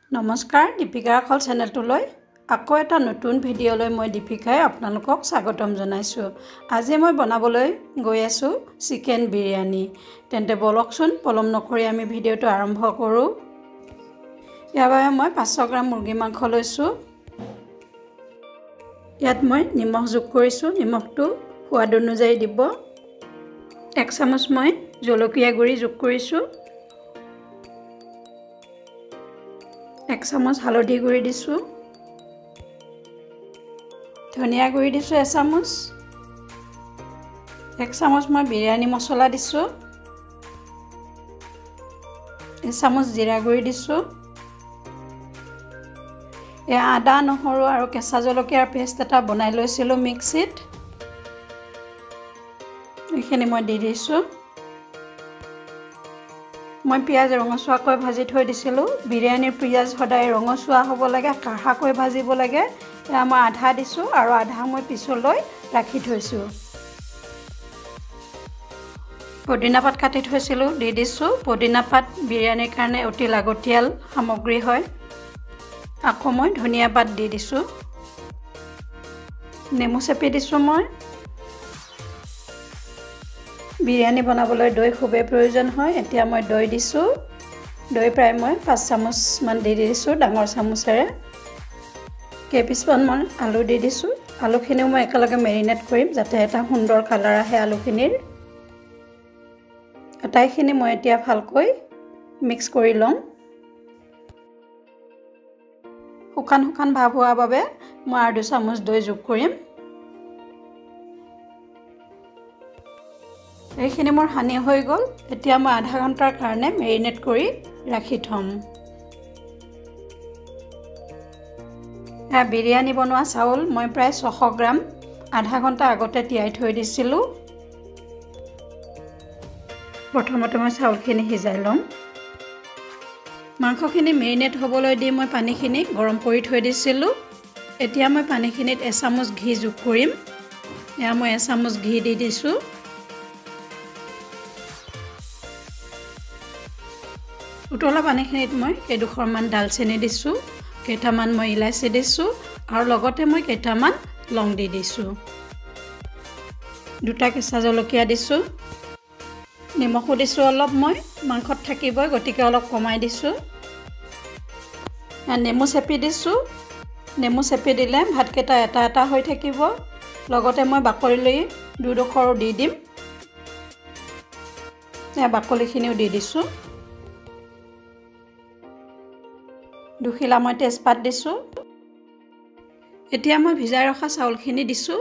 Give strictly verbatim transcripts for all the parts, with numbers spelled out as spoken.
নমস্কাৰ দিপিকাৰাখল চেনেলটোলৈ আকৌ এটা নতুন ভিডিঅ'লৈ মই দীপিকাই আপোনালোকক স্বাগতম জনাইছোঁ। আজি মই বনাবলৈ গৈ আছোঁ চিকেন বিৰিয়ানি। তেন্তে বলকচোন পলম নকৰি আমি ভিডিঅ'টো আৰম্ভ কৰোঁ। ইয়াৰ বাবে মই পাঁচশ গ্ৰাম মুৰ্গী মাংস লৈছোঁ। ইয়াত মই নিমখ যোগ কৰিছোঁ। নিমখটো সোৱাদ অনুযায়ী দিব। এক চামুচ মই জলকীয়া গুড়ি যোগ কৰিছোঁ। এক চামুচ হালধি গুড়ি দিছোঁ। ধনিয়া গুড়ি দিছোঁ এক চামুচ। এক চামুচ মই বিৰিয়ানি মছলা দিছোঁ। এক চামুচ জিৰা গুড়ি দিছোঁ। এয়া আদা নহৰু আৰু কেঁচা জলকীয়াৰ পেষ্ট এটা বনাই লৈছিলোঁ মিক্সিত। এইখিনি মই দি দিছোঁ। মই পিঁয়াজ ৰঙচুৱাকৈ ভাজি থৈ দিছিলোঁ। বিৰিয়ানীৰ পিঁয়াজ সদায় ৰঙচুৱা হ'ব লাগে, কাঢ়াকৈ ভাজিব লাগে। এয়া মই আধা দিছোঁ আৰু আধা মই পিছলৈ ৰাখি থৈছোঁ। পদিনা পাত কাটি থৈছিলোঁ, দি দিছোঁ। পদিনা পাত বিৰিয়ানীৰ কাৰণে অতি লাগতিয়াল সামগ্ৰী হয়। আকৌ মই ধনিয়া পাত দি দিছোঁ। নেমু চেপি দিছোঁ মই। বিৰিয়ানী বনাবলৈ দৈ খুবেই প্ৰয়োজন হয়। এতিয়া মই দৈ দিছোঁ। দৈ প্ৰায় মই পাঁচ চামুচমান দি দিছোঁ ডাঙৰ চামুচেৰে। কেইপিচমান মই আলু দি দিছোঁ। আলুখিনিও মই একেলগে মেৰিনেট কৰিম যাতে এটা সুন্দৰ কালাৰ আহে আলুখিনিৰ। আটাইখিনি মই এতিয়া ভালকৈ মিক্স কৰি ল'ম। শুকান শুকান ভাৱ হোৱাৰ বাবে মই আৰু দুই চামুচ দৈ যোগ কৰিম। এইখিনি মোৰ সানি হৈ গ'ল। এতিয়া মই আধা ঘণ্টাৰ কাৰণে মেৰিনেট কৰি ৰাখি থ'ম। এয়া বিৰিয়ানী বনোৱা চাউল মই প্ৰায় ছশ গ্ৰাম আধা ঘণ্টা আগতে তিয়াই থৈ দিছিলোঁ। প্ৰথমতে মই চাউলখিনি সিজাই ল'ম। মাংসখিনি মেৰিনেট হ'বলৈ দি মই পানীখিনি গৰম কৰি থৈ দিছিলোঁ। এতিয়া মই পানীখিনিত এচামুচ ঘি যোগ কৰিম। এয়া মই এচামুচ ঘি দি দিছোঁ। উতলা পানীখিনিত মই কেইডোখৰমান ডালচেনি দিছোঁ, কেইটামান মই ইলাচি দিছোঁ আৰু লগতে মই কেইটামান লং দি দিছোঁ। দুটা কেঁচা জলকীয়া দিছোঁ। নিমখো দিছোঁ অলপ, মই মাংসত থাকিবই গতিকে অলপ কমাই দিছোঁ। নেমু চেপি দিছোঁ। নেমু চেপি দিলে ভাতকেইটা এটা এটা হৈ থাকিব। লগতে মই বাকলিলৈ দুডোখৰো দি দিম। বাকলিখিনিও দি দিছোঁ। দুখিলা মই তেজপাত দিছোঁ। এতিয়া মই ভিজাই ৰখা চাউলখিনি দিছোঁ।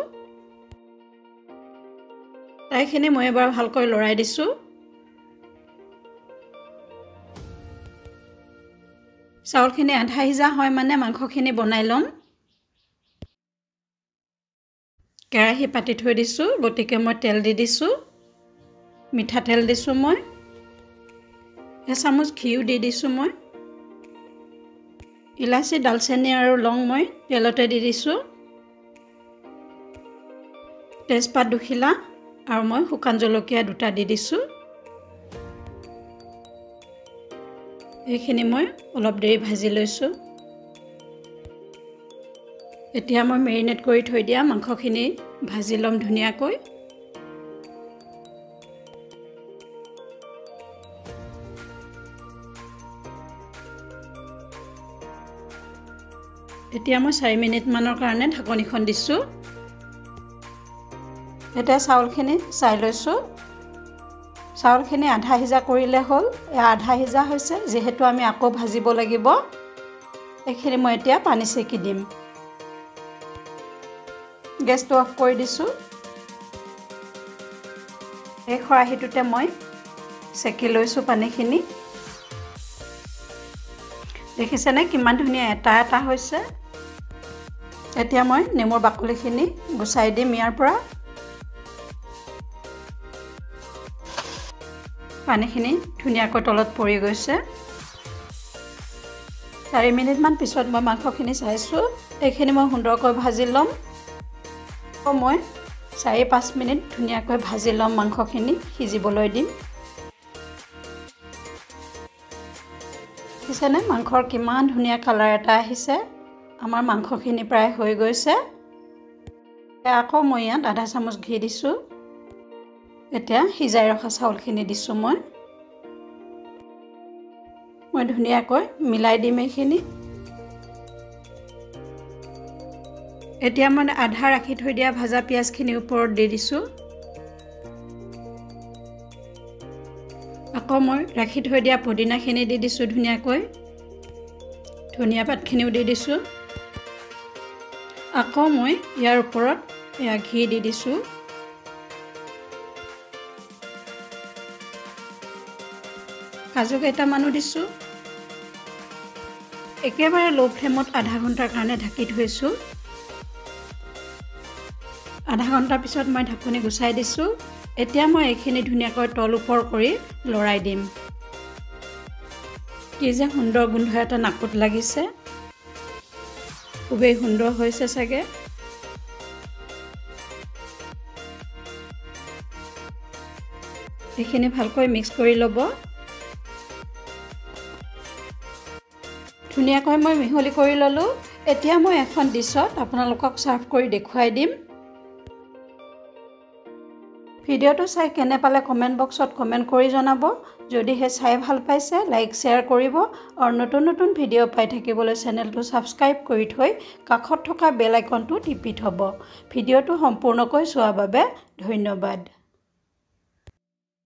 তাইখিনি মই এবাৰ ভালকৈ লৰাই দিছোঁ। চাউলখিনি আধা সিজা হয় মানে মাংসখিনি বনাই ল'ম। কেৰাহী পাতি থৈ দিছোঁ, গতিকে মই তেল দি দিছোঁ। মিঠাতেল দিছোঁ মই। এচামুচ ঘিউ দি দিছোঁ মই। ইলাচি ডালচেনি আৰু লং মই তেলতে দি দিছোঁ। তেজপাত দুখিলা আৰু মই শুকান জলকীয়া দুটা দি দিছোঁ। এইখিনি মই অলপ দেৰি ভাজি লৈছোঁ। এতিয়া মই মেৰিনেট কৰি থৈ দিয়া মাংসখিনি ভাজি ল'ম ধুনীয়াকৈ। এতিয়া মই চাৰি মিনিটমানৰ কাৰণে ঢাকনিখন দিছোঁ। এতিয়া চাউলখিনি চাই লৈছোঁ। চাউলখিনি আধা সিজা কৰিলে হ'ল। এয়া আধা সিজা হৈছে, যিহেতু আমি আকৌ ভাজিব লাগিব। এইখিনি মই এতিয়া পানী চেকি দিম। গেছটো অফ কৰি দিছোঁ। এই খৰাহীটোতে মই চেকি লৈছোঁ পানীখিনি। দেখিছেনে কিমান ধুনীয়া এটা এটা হৈছে। এতিয়া মই নেমুৰ বাকলিখিনি গুচাই দিম ইয়াৰ পৰা। পানীখিনি ধুনীয়াকৈ তলত পৰি গৈছে। চাৰি মিনিটমান পিছত মই মাংসখিনি চাইছোঁ। এইখিনি মই সুন্দৰকৈ ভাজি ল'ম। মই চাৰি পাঁচ মিনিট ধুনীয়াকৈ ভাজি ল'ম, মাংসখিনি সিজিবলৈ দিম। দেখিছেনে মাংসৰ কিমান ধুনীয়া কালাৰ এটা আহিছে আমাৰ মাংসখিনি প্ৰায় হৈ গৈছে আকৌ মই ইয়াত আধা চামুচ ঘি দিছোঁ এতিয়া সিজাই ৰখা চাউলখিনি দিছোঁ মই মই ধুনীয়াকৈ মিলাই দিম এইখিনি এতিয়া মই আধা ৰাখি থৈ দিয়া ভাজা পিয়াজখিনি ওপৰত দি দিছোঁ আকৌ মই ৰাখি থৈ দিয়া পুদিনাখিনি দি দিছোঁ ধুনীয়াকৈ ধনিয়া পাতখিনিও দি দিছোঁ আকৌ মই ইয়াৰ ওপৰত এয়া ঘি দি দিছোঁ কাজু কেইটামানো দিছোঁ একেবাৰে লো ফ্লেমত আধা ঘণ্টাৰ কাৰণে ঢাকি থৈছোঁ আধা ঘণ্টাৰ পিছত মই ঢাকনি গুচাই দিছোঁ এতিয়া মই এইখিনি ধুনীয়াকৈ তল ওপৰ কৰি লৰাই দিম কি যে সুন্দৰ গোন্ধ এটা নাকত লাগিছে খুবেই সুন্দৰ হৈছে চাগে এইখিনি ভালকৈ মিক্স কৰি ল'ব ধুনীয়াকৈ মই মিহলি কৰি ল'লোঁ এতিয়া মই এখন ডিছত আপোনালোকক চাৰ্ভ কৰি দেখুৱাই দিম ভিডিঅ'টো চাই কেনে পালে কমেণ্ট বক্সত কমেণ্ট কৰি জনাব যদিহে চাই ভাল পাইছে লাইক শ্বেয়াৰ কৰিব আৰু নতুন নতুন ভিডিঅ' পাই থাকিবলৈ চেনেলটো ছাবস্ক্ৰাইব কৰি থৈ কাষত থকা বেল আইকনটো টিপি থ'ব ভিডিঅ'টো সম্পূৰ্ণকৈ চোৱাৰ বাবে ধন্যবাদ